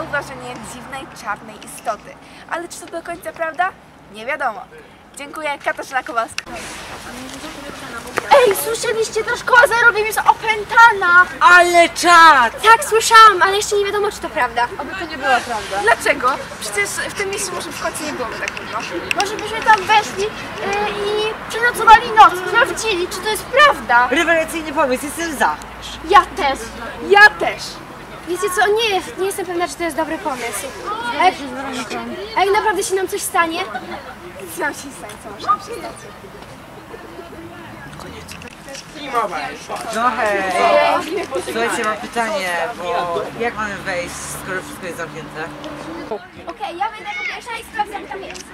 zauważenie dziwnej, czarnej istoty. Ale czy to do końca prawda? Nie wiadomo. Dziękuję, Katarzyna Kowalska. Ej, słyszeliście? Ta szkoła za rogiem jest opętana! Ale czad! Tak, słyszałam, ale jeszcze nie wiadomo, czy to prawda. Oby to nie była prawda. Dlaczego? Przecież w tym miejscu może w końcu nie byłoby tak trudno. Może byśmy tam weszli i przenocowali noc, sprawdzili, czy to jest prawda. Rewelacyjny pomysł, jestem za. Ja też. Ja też. Wiecie co, nie jestem pewna, czy to jest dobry pomysł. A jak naprawdę się nam coś stanie? Co nam się stanie, co może nam się stać? No hej! Słuchajcie, mam pytanie, bo jak mamy wejść, skoro wszystko jest zamknięte? Okej, ja będę po pierwsza i sprawdzę, jak tam jest.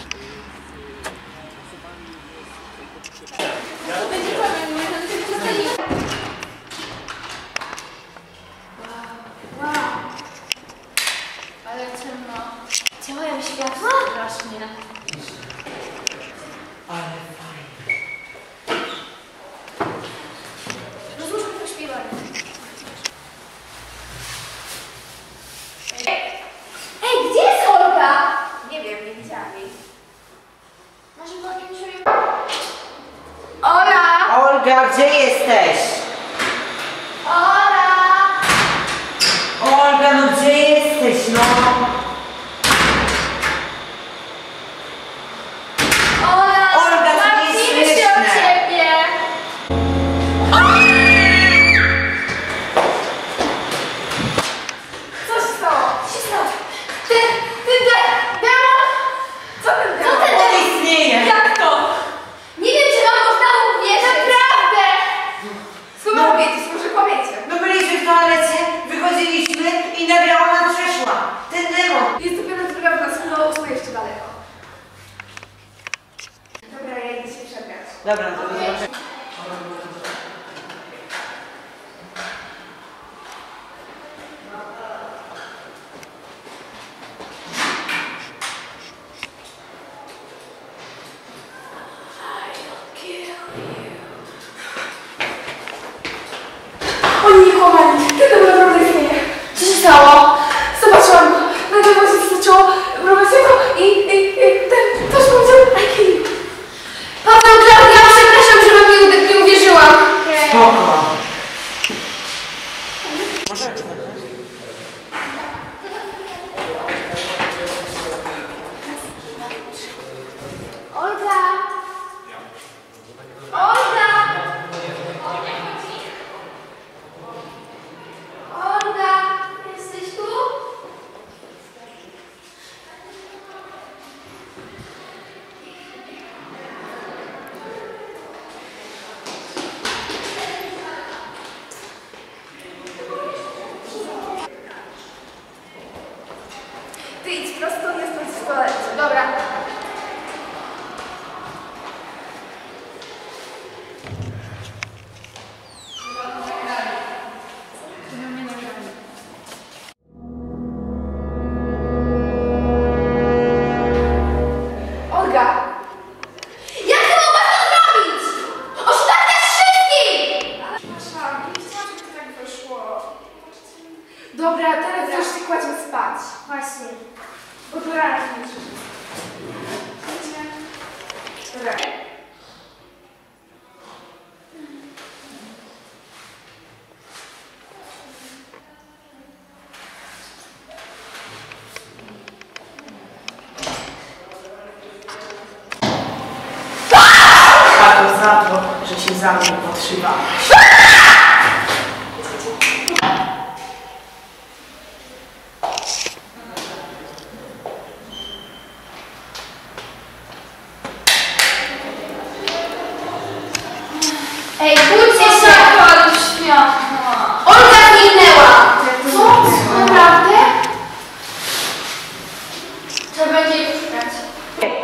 Ale ciemno. Działają światła. Strasznie. Rozłóżmy pośpiewanie. Ej, gdzie jest Olga? Nie wiem, nie widziałam jej. Może było nie żyje. Ola! Olga, gdzie jesteś? Ola! Olga, no gdzie jesteś, no? Ola! Olga, to nie martwimy jest się o śmieszne. ciebie! Co się stało? Cisno! Demon! Co ten Co demon? ten On demon? istnieje! Jak to? Nie wiem, czy mam można uwierzyć! Naprawdę! Skąd mam wiedzieć? Może kłamiecie? No byliśmy w toalecie, wychodziliśmy i nagle ona przeszła. Ten demon. Jest dopiero druga w nas, no ósma jeszcze daleko. Dobra, ja idę się przebrać. Dobra, no to do zobaczenia. Oni nie kłamali, ten demon naprawdę istnieje. Co się stało? Zobaczyłam go, nagle właśnie zaczęło robić jego i ten ktoś powiedział I kill you. Paweł, Klaudia, przepraszam, że wam nie uwierzyłam. Spoko. Może? Olga! Olga! Olga! Jesteś tu? Ty idź prosto, jestem w toalecie. Dobra. Olga! Jak ty mogłaś to zrobić? Oszukać nas wszystkich! Przepraszam, nie chciałam, żeby to tak wyszło. Dobra, teraz już się kładziemy spać. Właśnie. Bo to rano nie przyszło. Dobra. A to za to, że się za mnie podszywałaś. Ej, budźcie się! Ale światło! Olga zginęła! Co? Naprawdę? Trzeba będzie jej szukać.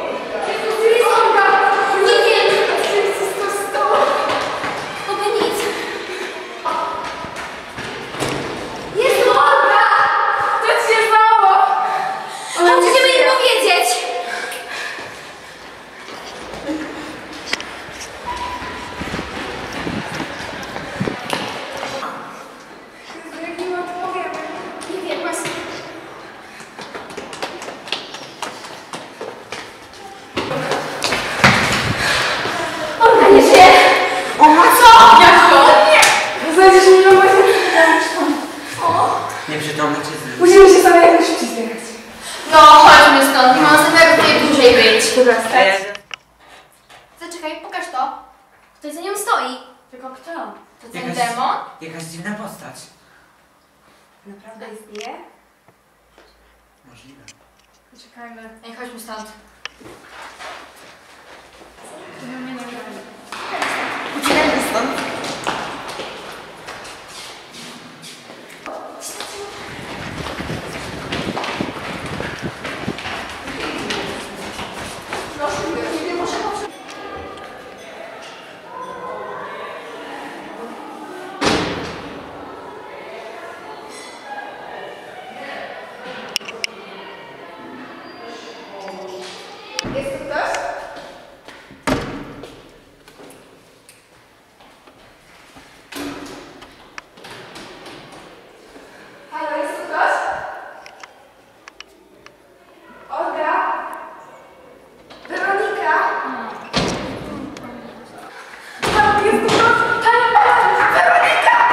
Olga! Nie wiem! Co się stało? Oby nic. stąd, nie mam zamiaru tutaj dłużej być. Dobra, Zaczekaj, pokaż to. Ktoś za nią stoi. Tylko kto? To ten Jakaś- demon? Jakaś dziwna postać. naprawdę istnieje? Możliwe. Czekajmy. Ej, chodźmy stąd. Uciekajmy stąd. Jest tu ktoś? Halo, jest tu ktoś? Olga? Weronika? Halo, jest tu ktoś? Halo, Weronika!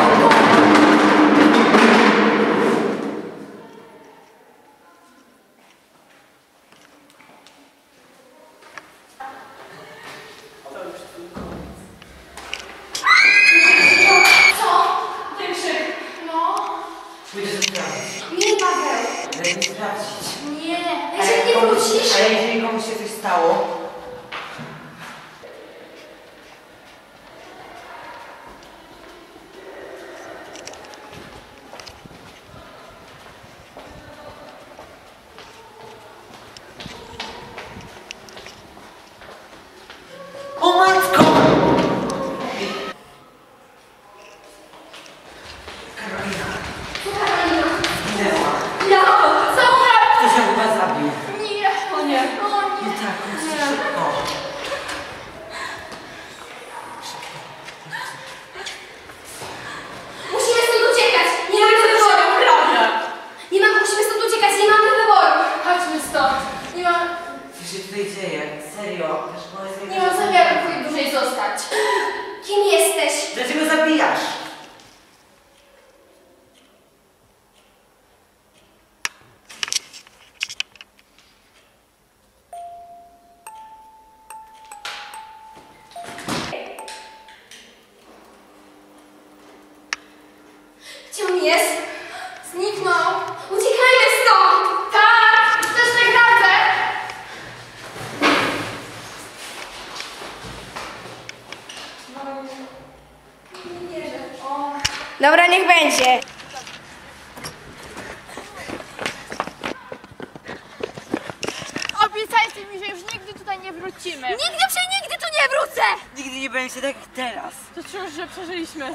Pójdę to sprawdzić. Nie, Paweł. Lepiej sprawdzić. Nie. Jeżeli nie wrócisz... Ale jeżeli komuś się coś stało, o matko! Karolina. Zginęła. Ja, co? Ktoś ją chyba zabił. Nie. O nie. O No nie. tak, chodźcie szybko. Musimy stąd uciekać. Nie mamy wyboru. Musimy stąd uciekać. Nie mamy wyboru. Chodźmy stąd. Co się tutaj dzieje? Serio? Ta szkoła jest Nie mam zamiaru tutaj dłużej zostać. Kim jesteś? Dlaczego zabijasz? Gdzie on jest? Zniknął. Uciekajmy stąd. Tak. Też tak radzę. Nie wierzę. O. Dobra, niech będzie. Obiecajcie mi, że już nigdy tutaj nie wrócimy. Nigdy przenigdy tu nie wrócę. Nigdy nie będzie tak jak teraz. To cóż, że przeżyliśmy.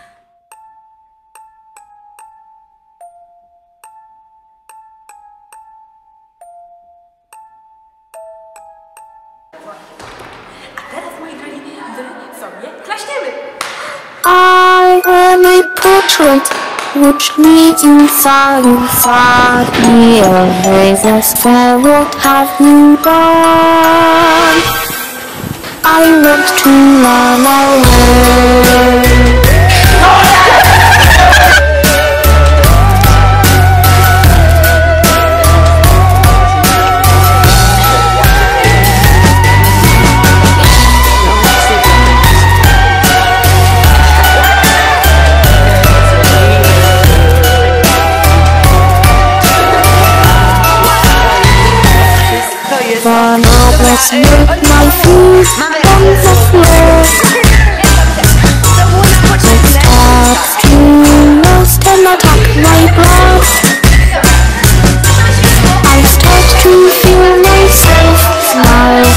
I am a portrait which needs inside me. Erasers, where would have you gone? I want to run away. For now, let's make my feet on the floor. Stop to roast and attack my blood. I start to feel myself smile.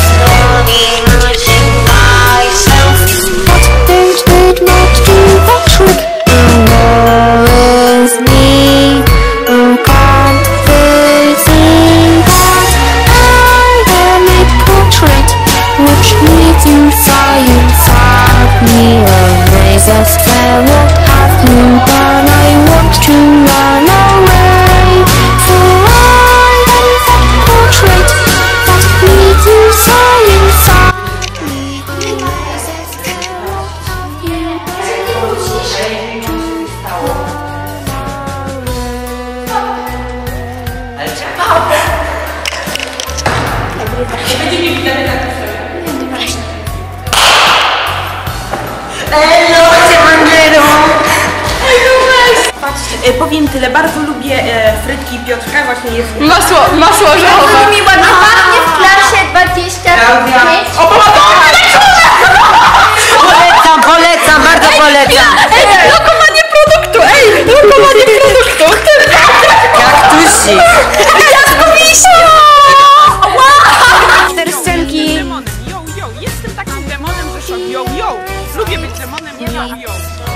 But they did not do the trick. There is me who can't face that. Which needs inside me. Erasers, where would have you gone? I want to run away. Elo, Mandzero! Powiem tyle, bardzo lubię frytki Piotrka, właśnie jest... Masło orzechowe. Mi ładnie pachnie w klasie 25. Polecam, bardzo polecam! Lokowanie produktu, lokowanie produktu. Kaktusik! Cztery scenki. Demonem, yo, jestem takim demonem, że szok, yo. Lubię być demonem, yo.